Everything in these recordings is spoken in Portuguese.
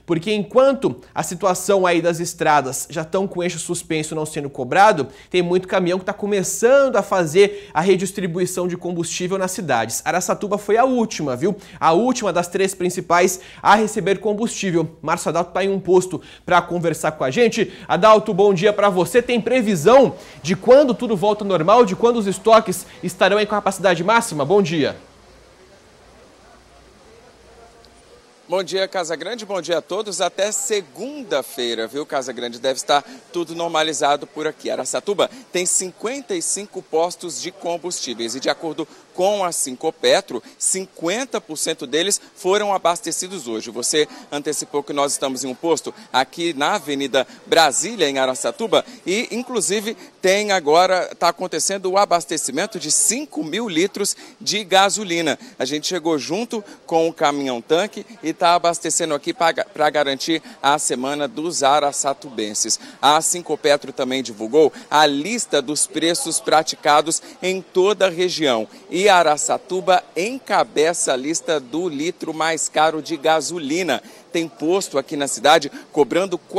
porque enquanto a situação aí das estradas já estão com eixo suspenso não sendo cobrado, tem muito caminhão que está começando a fazer a redistribuição de combustível nas cidades. Araçatuba foi a última, viu? A última das 3 principais a receber combustível. Márcio Adalto está em um posto para conversar com a gente. Adalto, bom dia para você. Tem previsão de quando tudo volta ao normal, de quando os estoques estarão em capacidade máxima? Bom dia. Bom dia, Casagrande. Bom dia a todos. Até segunda-feira, viu, Casagrande? Deve estar tudo normalizado por aqui. Araçatuba tem 55 postos de combustíveis e, de acordo com a Sincopetro, 50% deles foram abastecidos hoje. Você antecipou que nós estamos em um posto aqui na Avenida Brasília, em Araçatuba, e, inclusive, está acontecendo o abastecimento de 5.000 litros de gasolina. A gente chegou junto com o caminhão-tanque e está abastecendo aqui para garantir a semana dos araçatubenses. A Sincopetro também divulgou a lista dos preços praticados em toda a região. E Araçatuba encabeça a lista do litro mais caro de gasolina. Tem posto aqui na cidade cobrando R$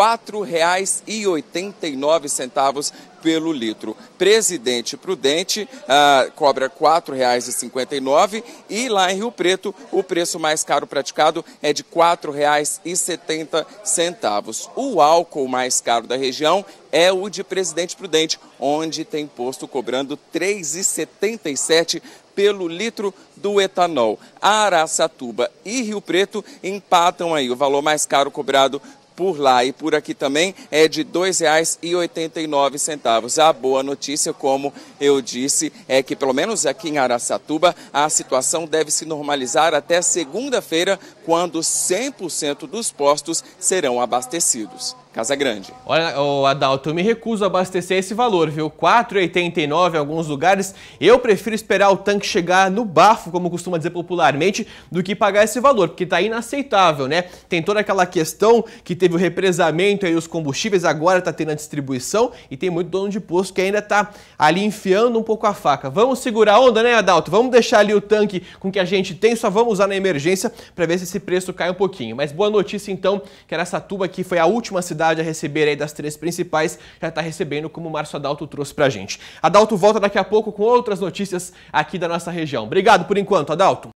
4,89 pelo litro. Presidente Prudente cobra R$ 4,59 e lá em Rio Preto o preço mais caro praticado é de R$ 4,70. O álcool mais caro da região é o de Presidente Prudente, onde tem posto cobrando R$ 3,77 pelo litro do etanol. Araçatuba e Rio Preto empatam aí. O valor mais caro cobrado por lá e por aqui também é de R$ 2,89. A boa notícia, como eu disse, é que pelo menos aqui em Araçatuba a situação deve se normalizar até segunda-feira, quando 100% dos postos serão abastecidos. Casagrande. Olha, Adalto, eu me recuso a abastecer esse valor, viu? R$ 4,89 em alguns lugares. Eu prefiro esperar o tanque chegar no bafo, como costuma dizer popularmente, do que pagar esse valor, porque tá inaceitável, né? Tem toda aquela questão que teve o represamento aí dos combustíveis, agora tá tendo a distribuição e tem muito dono de posto que ainda tá ali enfiando um pouco a faca. Vamos segurar a onda, né, Adalto? Vamos deixar ali o tanque com o que a gente tem, só vamos usar na emergência para ver se esse preço cai um pouquinho. Mas boa notícia então, que Araçatuba, que foi a última cidade a receber aí das 3 principais, já está recebendo, como o Márcio Adalto trouxe pra gente. Adalto volta daqui a pouco com outras notícias aqui da nossa região. Obrigado por enquanto, Adalto.